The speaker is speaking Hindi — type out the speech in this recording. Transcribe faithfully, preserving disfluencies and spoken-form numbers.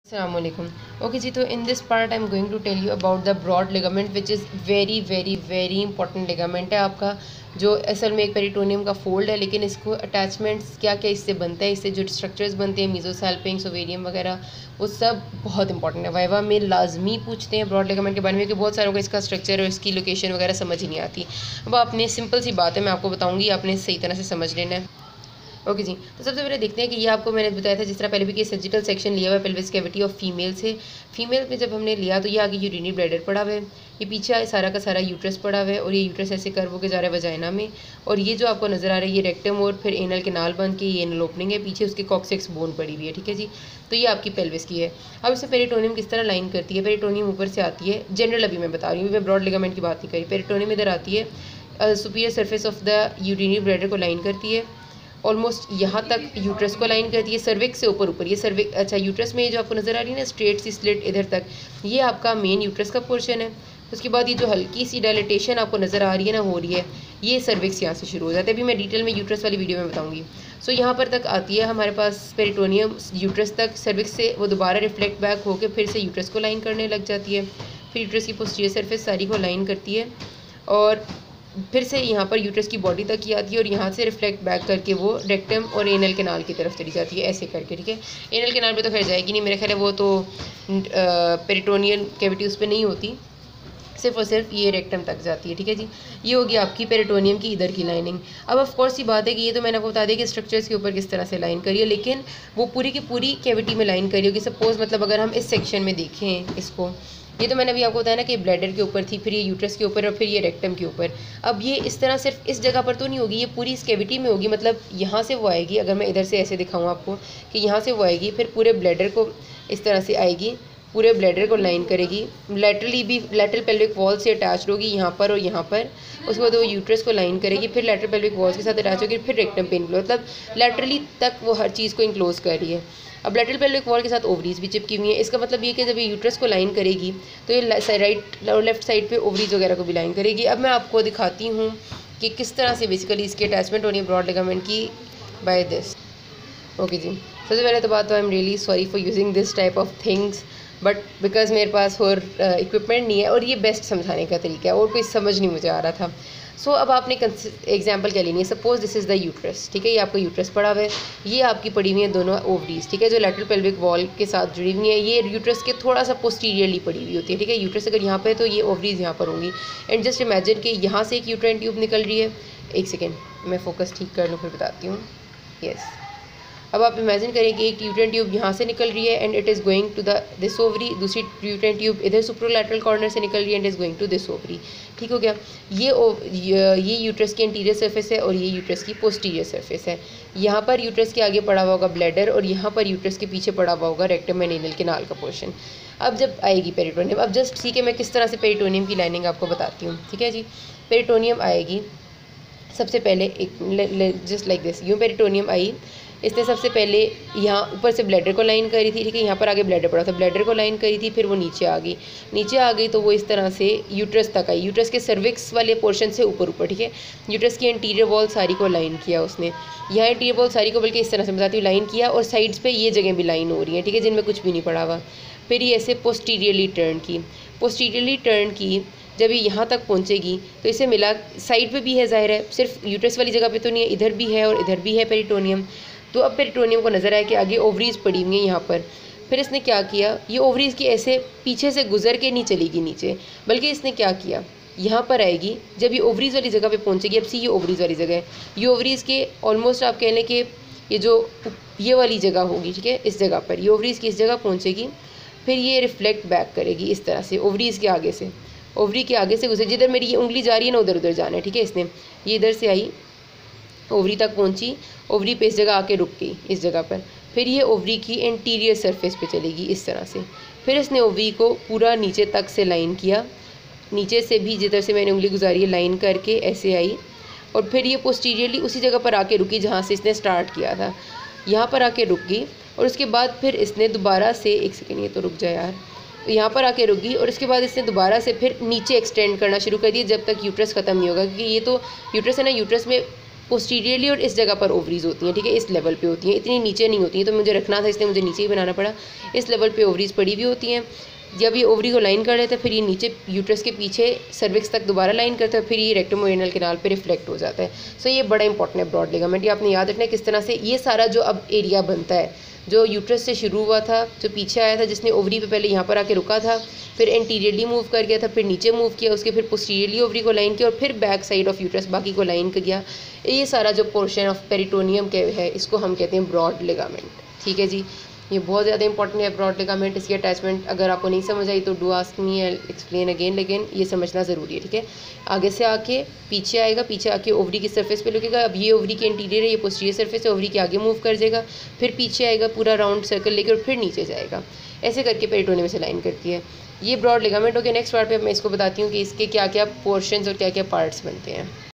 Assalamualaikum. Okay जी, तो in this part I'm going to tell you about the broad ligament which is very very very important ligament है आपका, जो असल में एक पेरिटोनियम का फोल्ड है, लेकिन इसको अटैचमेंट्स क्या क्या इससे बनता है, इससे जो स्ट्रक्चर्स बनते हैं मीजोसैल्पिंग्स ओवेरियम वगैरह, वो सब बहुत इंपॉर्टेंट है। वाइवा में लाजमी पूछते हैं ब्रॉड लिगामेंट के बारे में, कि बहुत सारों को इसका स्ट्रक्चर और इसकी लोकेशन वगैरह समझ ही नहीं आती। अब आपने सिंपल सी बात है, मैं आपको बताऊँगी, आपने सही तरह से समझ लेना है। ओके जी, तो सबसे पहले देखते हैं कि ये आपको मैंने बताया था जिस तरह पहले भी कि सजिटल सेक्शन लिया हुआ है पेल्विस कैविटी ऑफ फीमेल से। फीमेल में जब हमने लिया तो ये आगे यूरिनरी ब्लैडर पड़ा हुआ है, ये पीछे सारा का सारा यूट्रस पड़ा हुआ है, और ये यूट्रस ऐसे कर्व होकर जा रहा है वजाइना में, और ये जो आपको नज़र आ रहा है ये रेक्टम और फिर एनल केनाल बन के ये एनल ओपनिंग है, पीछे उसके कॉक्सिक्स बोन पड़ी हुई है। ठीक है जी, तो ये आपकी पेल्विस की है। अब इसे पेरिटोनियम किस तरह लाइन करती है? पेरिटोनियम ऊपर से आती है, जनरल अभी मैं बता रही हूँ, मैं ब्रॉड लिगामेंट की बात नहीं करी। पेरिटोनियम इधर आती है, superior surface of the urinary bladder को लाइन करती है, ऑलमोस्ट यहाँ तक यूट्रस को लाइन करती है, सर्विक्स से ऊपर ऊपर ये सर्विक अच्छा यूट्रस में जो आपको नज़र आ रही है ना स्ट्रेट सी स्लिट इधर तक, ये आपका मेन यूट्रस का पोर्शन है। उसके बाद ये जो हल्की सी डायलिटेशन आपको नज़र आ रही है ना हो रही है, ये सर्विक्स यहाँ से शुरू हो जाता है। अभी मैं डिटेल में यूट्रस वाली वीडियो में बताऊँगी। सो यहाँ पर तक आती है हमारे पास पेरिटोनियम यूट्रस तक, सर्विक्स से वो दोबारा रिफ्लेक्ट बैक होकर फिर से यूट्रस को लाइन करने लग जाती है, फिर यूट्रस की पोस्टीरियर सरफेस सारी को लाइन करती है, और फिर से यहाँ पर यूट्रस की बॉडी तक ही आती है, और यहाँ से रिफ्लेक्ट बैक करके वो रेक्टम और एनल केनाल की तरफ चली जाती है ऐसे करके। ठीक है, एनल केनाल पे तो खैर जाएगी नहीं, मेरे ख्याल है वो तो पेरिटोनियल कैविटी उस पर नहीं होती, सिर्फ और सिर्फ ये रेक्टम तक जाती है। ठीक है जी, ये होगी आपकी पेरिटोनियम की इधर की लाइनिंग। अब ऑफ कोर्स ये बात है कि ये तो मैंने आपको बता दिया कि स्ट्रक्चर्स के ऊपर किस तरह से लाइन करिए, लेकिन वो पूरी की पूरी कैविटी में लाइन करी होगी। सपोज मतलब अगर हम इस सेक्शन में देखें इसको, ये तो मैंने अभी आपको बताया ना कि ब्लैडर के ऊपर थी, फिर ये यूट्रस के ऊपर और फिर ये रेक्टम के ऊपर। अब ये इस तरह सिर्फ इस जगह पर तो नहीं होगी, ये पूरी इस कैविटी में होगी, मतलब यहाँ से वो आएगी। अगर मैं इधर से ऐसे दिखाऊँ आपको कि यहाँ से वो आएगी, फिर पूरे ब्लैडर को इस तरह से आएगी, पूरे ब्लैडर को लाइन करेगी, लैटरली भी लैटरल पेल्विक वॉल से अटैच होगी यहाँ पर और यहाँ पर। उसके बाद वो यूट्रस को लाइन करेगी, फिर लैटरल पेल्विक वॉल्स के साथ अटैच होगी, फिर रेक्टम पे इनक्लोज, मतलब लैटरली तक वो हर चीज़ को इनक्लोज कर रही है। अब लैटरल पेल्विक वॉल के साथ ओवरीज भी चिपकी हुई है। इसका मतलब ये कि जब ये यूट्रस को लाइन करेगी तो ये राइट और लेफ्ट साइड पे ओवरीज वगैरह को भी लाइन करेगी। अब मैं आपको दिखाती हूँ कि किस तरह से बेसिकली इसकी अटैचमेंट होनी है ब्रॉड लिगामेंट की बाय दिस। ओके जी, सबसे पहले तो बात तो I am really sorry for using this type of things, but because मेरे पास और इक्विपमेंट नहीं है, और ये बेस्ट समझाने का तरीका है, और कोई समझ नहीं मुझे आ रहा था। सो so, अब आपने एग्जांपल क्या लेनी है? Suppose this is the uterus. ठीक है, ये आपका यूट्रस पड़ा हुआ है, ये आपकी पड़ी हुई है दोनों ओवरीज। ठीक है, जो लैटरल पेल्विक वॉल के साथ जुड़ी हुई है, ये यूट्रस के थोड़ा सा पोस्टीरियरली पड़ी हुई होती है। ठीक है, यूट्रस अगर यहाँ पे है तो ये ओवरीज यहाँ पर होंगी। एंड जस्ट इमेजिन कि यहाँ से एक यूट्राइन ट्यूब निकल रही है। एक सेकेंड मैं फोकस ठीक कर लूँ फिर बताती हूँ। यस, अब आप इमेजिन करें कि एक यूट्राइन ट्यूब यहाँ से निकल रही है and it is going to the this ovary, दूसरी यूट्राइन ट्यूब इधर सुप्रोलैटरल कॉर्नर से निकल रही है and is going to this ovary. ठीक हो गया, ये ये यूट्रस की एंटीरियर सरफेस है और ये यूट्रस की पोस्टीरियर सरफेस है। यहाँ पर यूट्रस के आगे पड़ा हुआ होगा ब्लैडर, और यहाँ पर यूट्रस के पीछे पड़ा हुआ होगा रेक्टम एंड एनल केनाल का पोर्शन। अब जब आएगी पेरिटोनियम, अब जस्ट ठीक है मैं किस तरह से पेरिटोनियम की लाइनिंग आपको बताती हूँ। ठीक है जी, पेरिटोनियम आएगी सबसे पहले एक जस्ट लाइक दिस, यूँ पेरिटोनियम आई। इसने सबसे पहले यहाँ ऊपर से ब्लैडर को लाइन करी थी। ठीक है, यहाँ पर आगे ब्लैडर पड़ा था, ब्लैडर को लाइन करी थी, फिर वो नीचे आ गई, नीचे आ गई तो वो इस तरह से यूट्रस तक आई, यूट्रस के सर्विक्स वाले पोर्शन से ऊपर ऊपर। ठीक है, यूट्रस की एंटीरियर वॉल सारी को लाइन किया उसने, यहाँ एंटीरियर वॉल सारी को बल्कि इस तरह से बताती हूँ लाइन किया, और साइड्स पे ये जगह भी लाइन हो रही है। ठीक है, जिनमें कुछ भी नहीं पड़ा हुआ। फिर ये ऐसे पोस्टीरियरली टर्न की, पोस्टीरियरली टर्न की, जब ये यहाँ तक पहुँचेगी तो इसे मिला साइड पे भी है, जाहिर है सिर्फ यूट्रस वाली जगह पे तो नहीं है, इधर भी है और इधर भी है पेरिटोनियम। तो अब पेरिटोनियम को नज़र आया कि आगे ओवरीज पड़ी हुई हैं यहाँ पर। फिर इसने क्या किया, ये ओवरीज की ऐसे पीछे से गुजर के नहीं चलेगी नीचे, बल्कि इसने क्या किया, यहाँ पर आएगी, जब ये ओवरीज वाली जगह पे पहुँचेगी, अब सी ये ओवरीज वाली जगह है, ये ओवरीज के ऑलमोस्ट आप कह लें कि ये जो ये वाली जगह होगी, ठीक है, इस जगह पर ये ओवरीज की इस जगह पहुँचेगी, फिर ये रिफ्लेक्ट बैक करेगी इस तरह से ओवरीज के आगे से, ओवरी के आगे से गुजर, जिधर मेरी ये उंगली जा रही है ना उधर उधर जाना है। ठीक है, इसने ये इधर से आई, ओवरी तक पहुंची, ओवरी पे इस जगह आके रुक गई इस जगह पर, फिर ये ओवरी की एंटीरियर सरफेस पे चलेगी इस तरह से। फिर इसने ओवरी को पूरा नीचे तक से लाइन किया, नीचे से भी जिधर से मैंने उंगली गुजारी है लाइन करके ऐसे आई, और फिर ये पोस्टीरियरली उसी जगह पर आके रुकी जहाँ से इसने स्टार्ट किया था, यहाँ पर आके रुक गई। और उसके बाद फिर इसने दोबारा से, एक सेकेंड ये तो रुक जाए यार, यहाँ पर आके रुक गई, और उसके बाद इसने दोबारा से फिर नीचे एक्सटेंड करना शुरू कर दिया जब तक यूट्रस ख़त्म नहीं होगा, क्योंकि ये तो यूट्रस है ना, यूट्रस में पोस्टीरियरली और इस जगह पर ओवरीज होती हैं, ठीक है, इस लेवल पे होती हैं, इतनी नीचे नहीं होती हैं। तो मुझे रखना था इसलिए मुझे नीचे ही बनाना पड़ा। इस लेवल पे ओवरीज पड़ी हुई होती हैं। जब ये ओवरी को लाइन कर लेते हैं फिर ये नीचे यूट्रस के पीछे सर्विक्स तक दोबारा लाइन करते हैं, फिर ये रेक्टम एनल कैनाल पे रिफ्लेक्ट हो जाता है। सो ये बड़ा इंपॉर्टेंट है ब्रॉड लिगामेंट, ये आपने याद रखना है किस तरह से ये सारा जो अब एरिया बनता है, जो यूट्रस से शुरू हुआ था, जो पीछे आया था, जिसने ओवरी पे पहले यहाँ पर आके रुका था, फिर एंटीरियरली मूव कर गया था, फिर नीचे मूव किया, उसके फिर पोस्टीरियरली ओवरी को लाइन किया और फिर बैक साइड ऑफ यूट्रस बाकी को लाइन किया। ये सारा जो पोर्शन ऑफ पेरिटोनियम के है इसको हम कहते हैं ब्रॉड लिगामेंट, ठीक है जी। ये बहुत ज़्यादा इंपॉर्टेंट है ब्रॉड लिगामेंट, इसकी अटैचमेंट अगर आपको नहीं समझ आई तो do ask me, I explain again, लेकिन ये समझना ज़रूरी है, ठीक है। आगे से आके पीछे आएगा, पीछे आके ओवरी की सरफेस पे लगेगा। अब ये ओवरी के इंटीरियर है, ये पोस्टीरियर सरफेस है, ओवरी के आगे मूव कर जाएगा, फिर पीछे आएगा पूरा राउंड सर्कल लेके और फिर नीचे जाएगा। ऐसे करके पेरिटोनियम से लाइन करती है ये broad ligament. Okay, next part पे मैं इसको बताती हूँ कि इसके क्या क्या पोर्शंस और क्या क्या पार्ट्स बनते हैं।